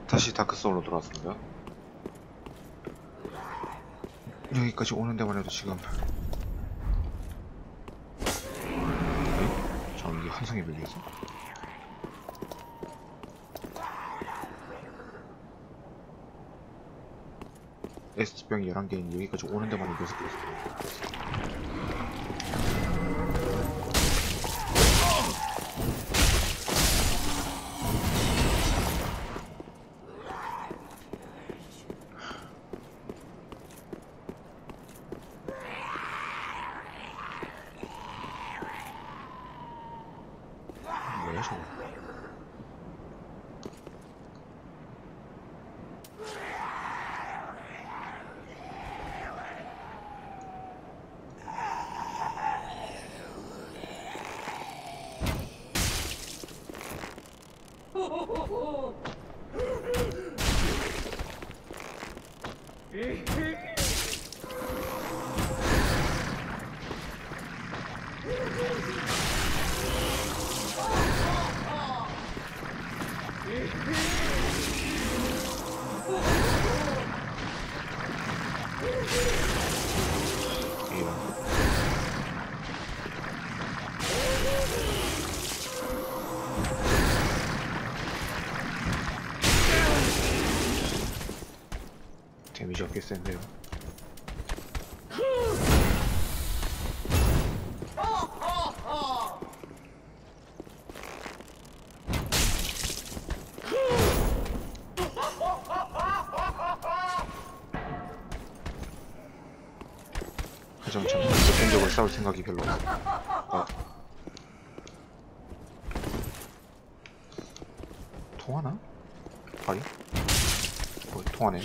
다시 다크소울로 돌아왔습니다. 여기까지 오는 데만 해도 지금 전기 한성에 밀려서 ST병이 11개인 여기까지 오는 데만 해도 6개 있습니다. 뭐야 저거? 데미지 꽤 센데요. 하지만 저는 적극적으로 싸울 생각이 별로 없어. 통하나? 발이? 통하네.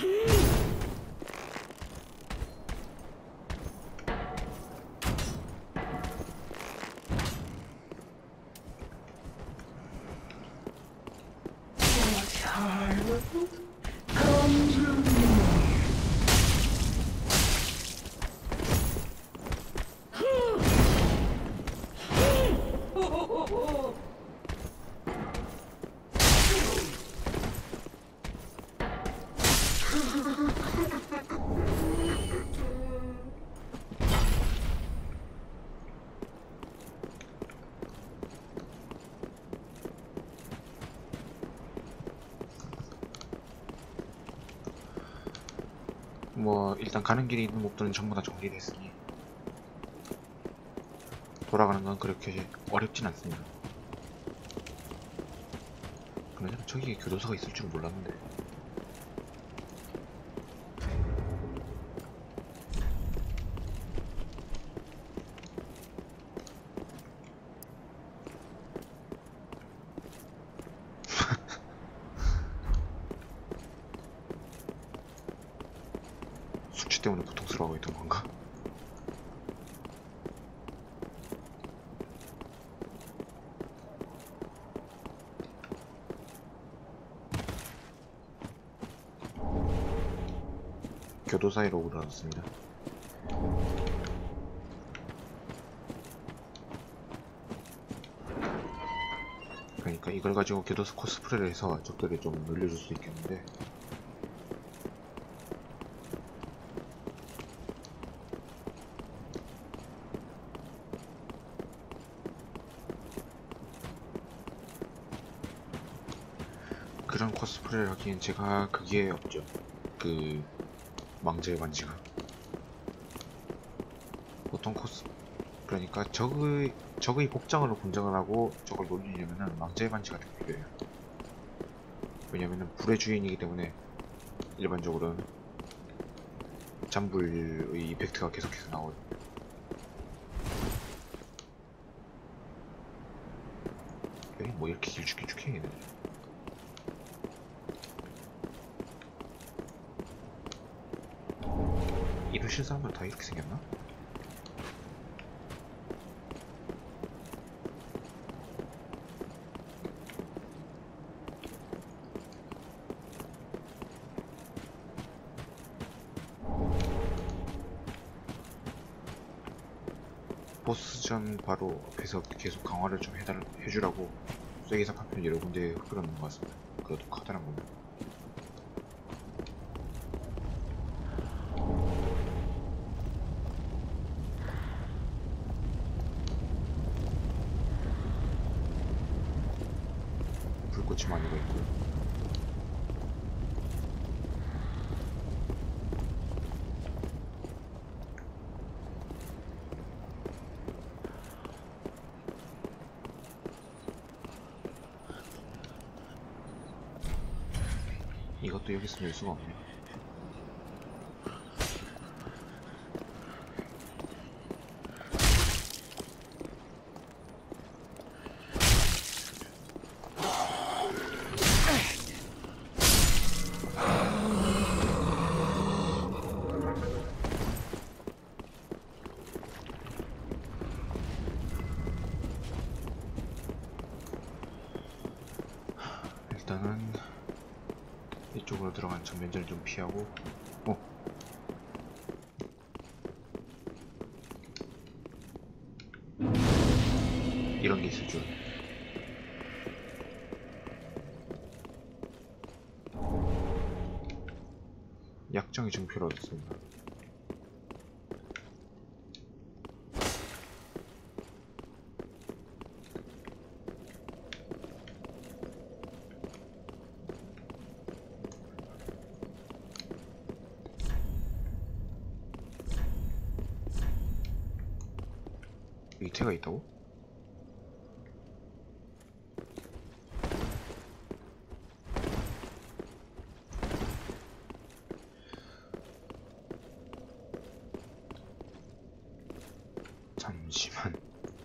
뭐 일단 가는 길에 있는 몹들은 전부 다 정리됐으니 돌아가는 건 그렇게 어렵진 않습니다. 그나저나 저기에 교도소가 있을 줄 몰랐는데. 숙취 때문에 고통스러워하고 있던 건가? 교도사의 로그를 얻었습니다. 그러니까 이걸 가지고 교도소 코스프레를 해서 적들을 좀 늘려줄 수 있겠는데, 그런 코스프레를 하기엔 제가 그게 없죠. 그 망자의 반지가 보통 그러니까 적의 복장으로 분장을 하고 적을 놀리려면은 망자의 반지가 되게 필요해요. 왜냐면은 불의 주인이기 때문에 일반적으로는 잠불의 이펙트가 계속해서 나오거든요. 여기 뭐 이렇게 길쭉길쭉해 얘네. 이러실 사람들 다 이렇게 생겼나? 보스전 바로 앞에서 계속 강화를 좀 해주라고 쐐기사 파편 여러 군데 흐르는 것 같습니다. 그것도 커다란 겁니다. 꽃이 많이 가 있고요. 이것도 여기 있으면 열 수가 없네. 일단은 이쪽으로 들어간 전면전을 좀 피하고. 이런 게 있을 줄. 약장의 증표를 얻었습니다. 밑에가 있다고? 잠시만.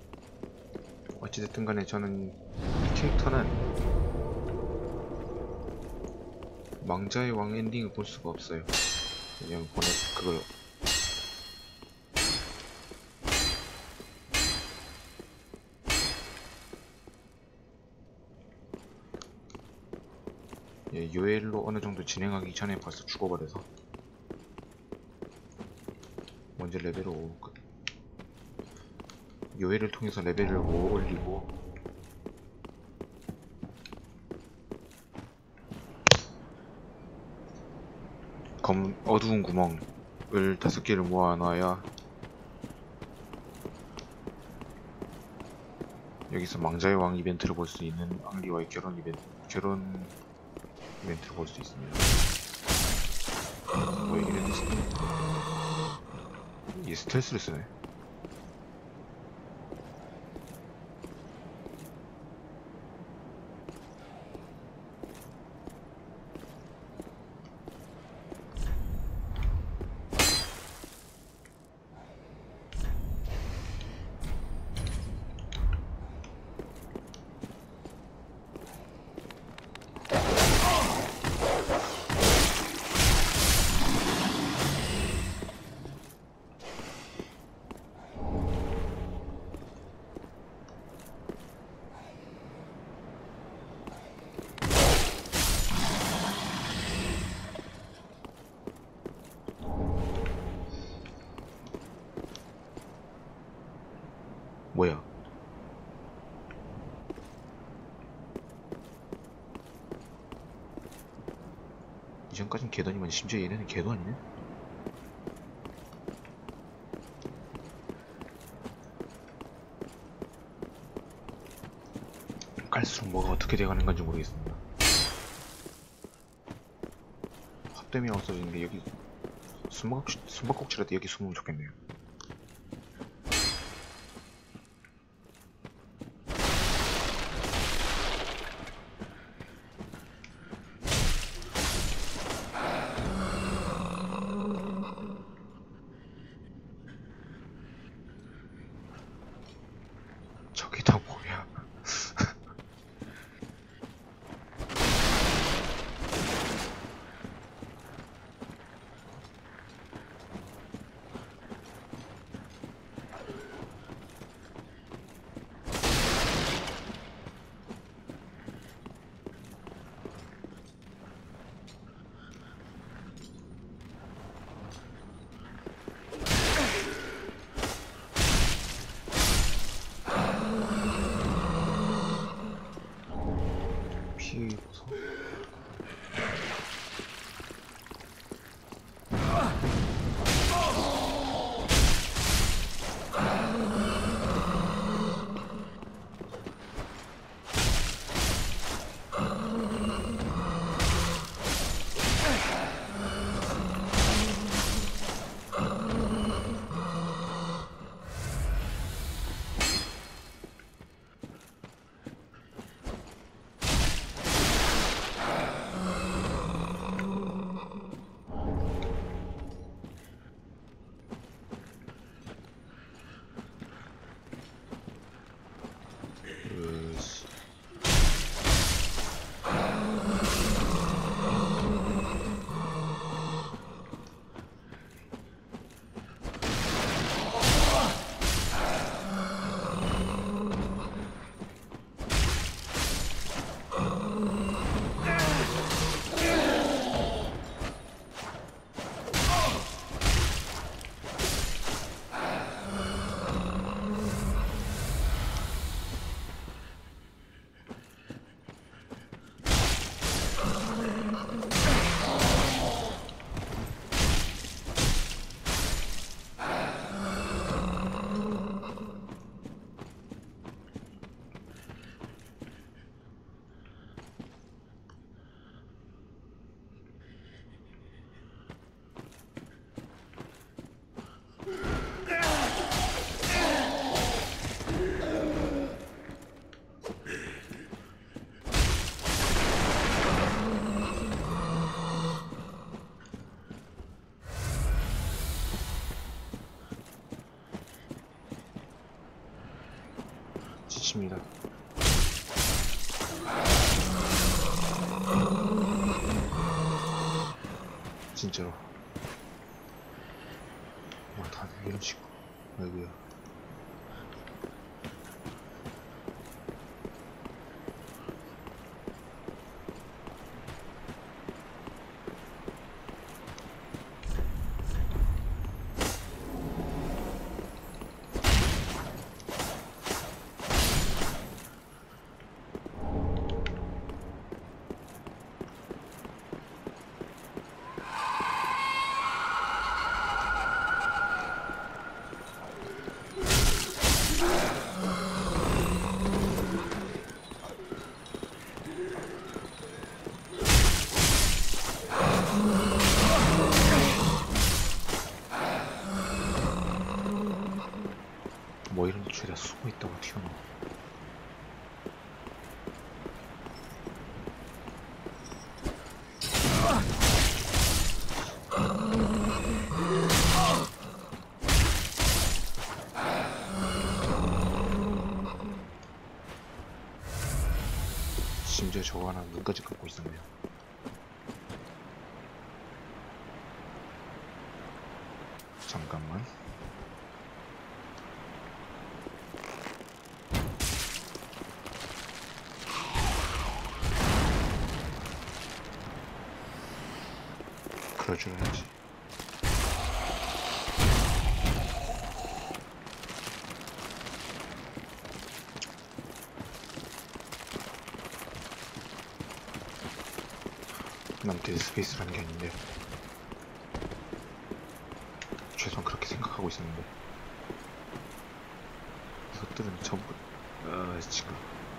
어찌됐든 간에 저는 이 캐릭터는 망자의 왕 엔딩을 볼 수가 없어요. 왜냐면 그걸 요엘로 어느 정도 진행하기 전에 벌써 죽어버려서 먼저 레벨을 5 요엘을 통해서 레벨을 5 올리고 어두운 구멍을 5개를 모아놔야 여기서 망자의 왕 이벤트를 볼 수 있는 앙리와의 결혼 이벤트를 볼 수 있습니다. 뭐 이벤트 이 스텔스를 쓰네. 뭐야? 이전까진 개더니만 심지어 얘네는 개도 아니네? 갈수록 뭐가 어떻게 돼가는 건지 모르겠습니다. 확대미 없어지는데 여기 숨바꼭질라도 여기 숨으면 좋겠네요. 저게 다 뭐야? 피해서 칩니다. 진짜로. 와, 다들 이런 식으로. 아이고야. 뭐 이런 데 죄다 숨어 있다고 튀어나와. 심지어 저거 하나 눈까지 감고 있었네요. 잠깐만. 그럴 줄 알았지. 난 데드스페이스라는 게 아닌데 최소한 그렇게 생각하고 있었는데 이것들은 전부 지금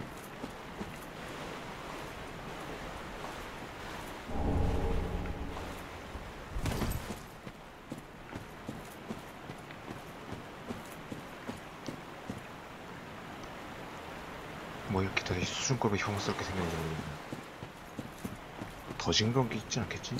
뭐 이렇게 더 수준급의 혐오스럽게 생겼는지 모르겠네. 더 징그러운 게 있진 않겠지?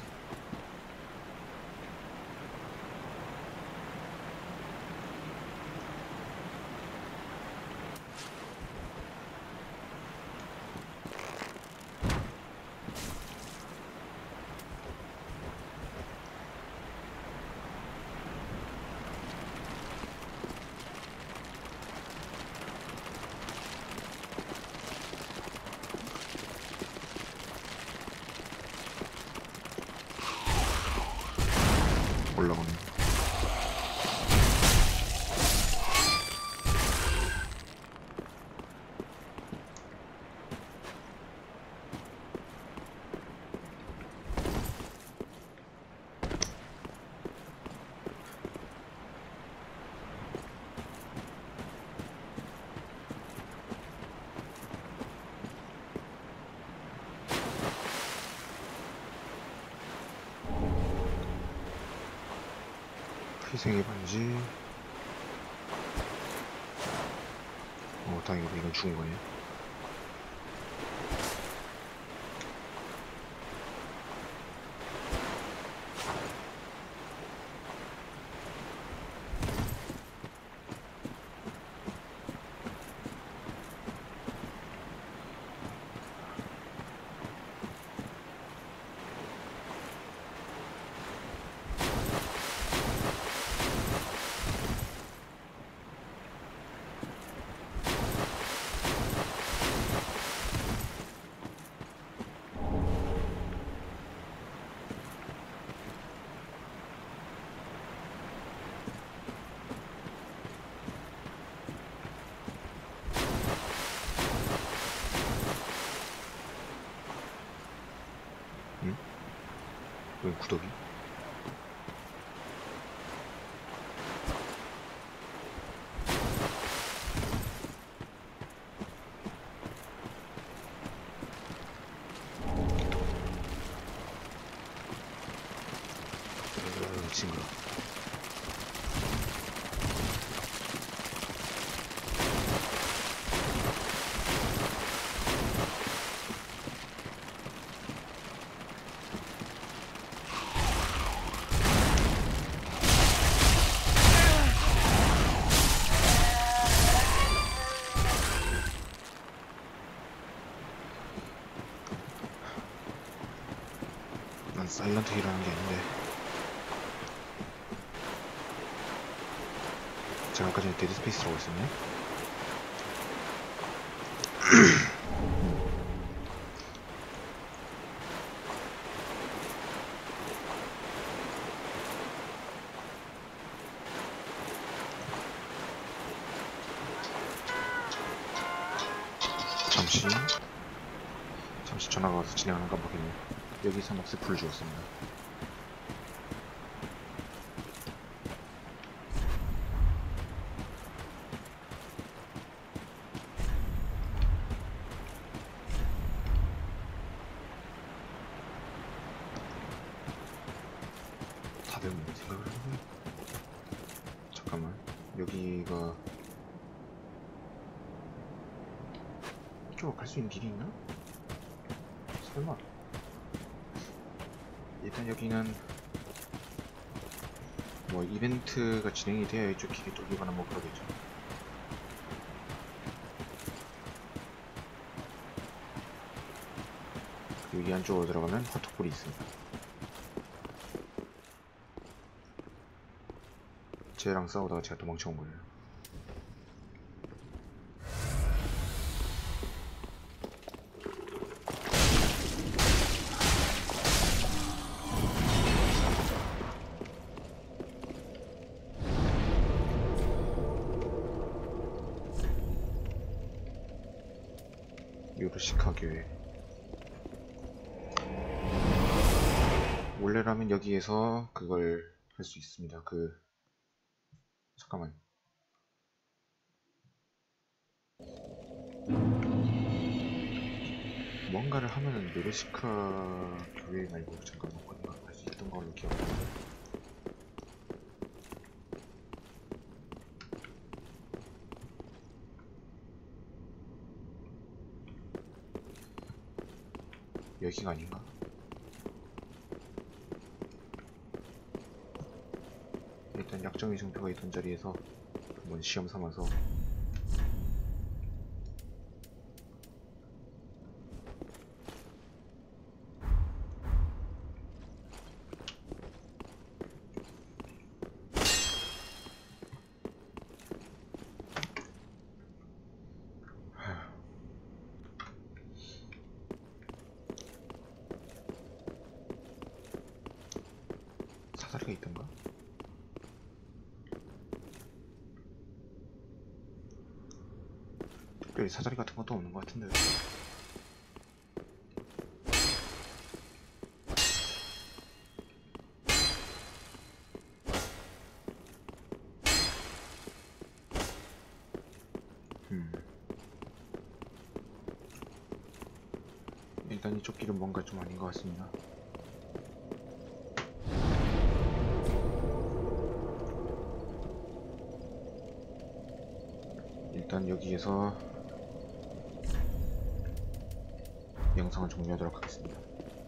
올라오네. 희생의 반지. 다행이다. 이건 죽은 거네. 응? 왜 구더기? 징그러. 사일런트 힐이라는 게 있는데 제가 아까 전에 데드 스페이스라고 했었네. 잠시 전화가 와서 진행하는 깜빡했네. 여기서 막 스프를 주었습니다. 다들 뭐 생각을 해보네. 잠깐만, 여기가 이쪽으로 갈 수 있는 길이 있나? 설마. 일단 여기는 뭐 이벤트가 진행이 돼야 이쪽 길이 뚫리거나 뭐 그러겠죠. 여기 안쪽으로 들어가면 화톡불이 있습니다. 쟤랑 싸우다가 제가 도망쳐온 거예요. 요르시카 교회. 원래라면 여기에서 그걸 할 수 있습니다. 잠깐만. 뭔가를 하면은 요르시카 교회 말고 잠깐만 뭔가 할 수 있던 걸로 기억하는데. 여기가 아닌가? 일단 약정의 증표가 있던 자리에서 한번 시험 삼아서 사다리가 있던가? 특별히 사다리 같은 것도 없는 것 같은데. 일단 이쪽 길은 뭔가 좀 아닌 것 같습니다. 일단 여기에서 영상을 종료하도록 하겠습니다.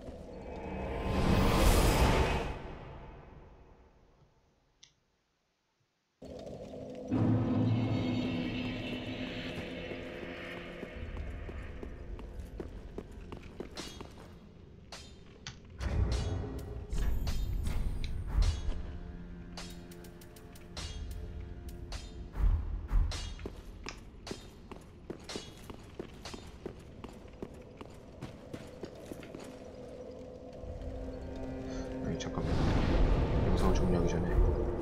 아니 잠깐만, 영상을 종료하기 전에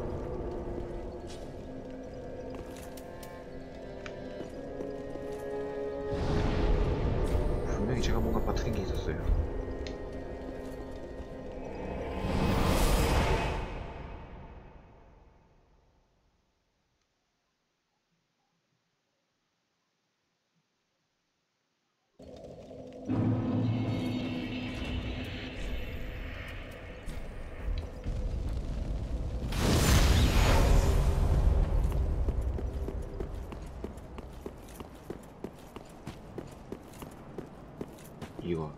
분명히 제가 뭔가 빠뜨린 게 있었어요. 이거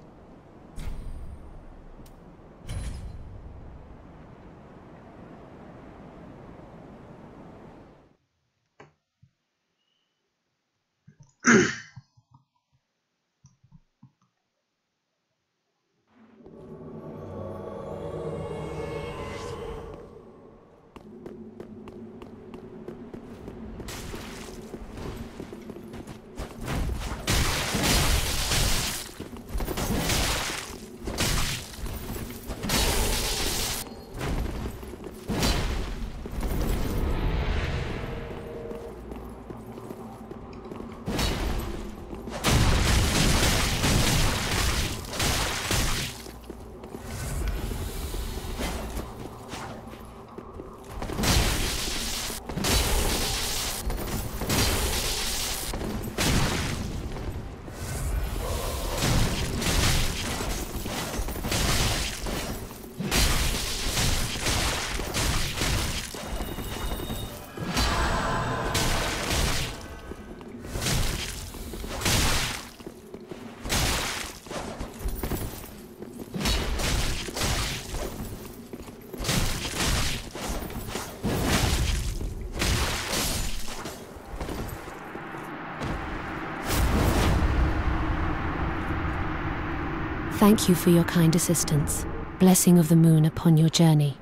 Thank you for your kind assistance. Blessing of the moon upon your journey.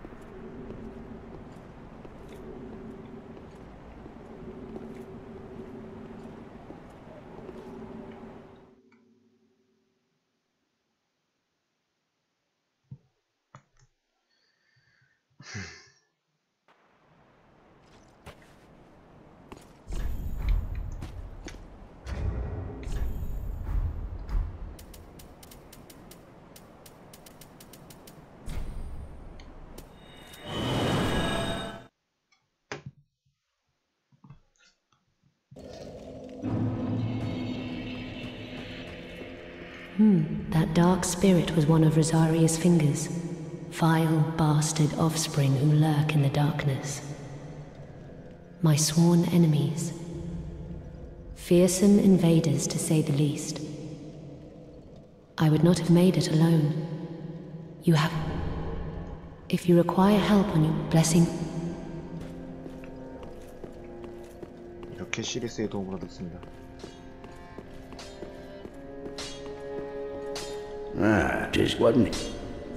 That dark spirit was one of Rosaria's fingers. Vile bastard offspring who lurk in the darkness. My sworn enemies. Fearsome invaders, to say the least. I would not have made it alone. You have... If you require help on your blessing... 이렇게 시리스의 도움을 얻었습니다. Ah, 'tis, wasn't it?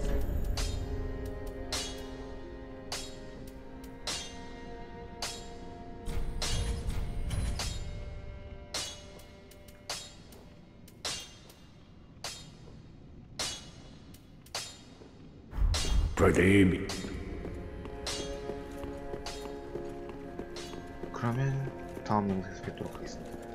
Pretty. 그러면 다음 영상에서 뵙도록 하겠습니다.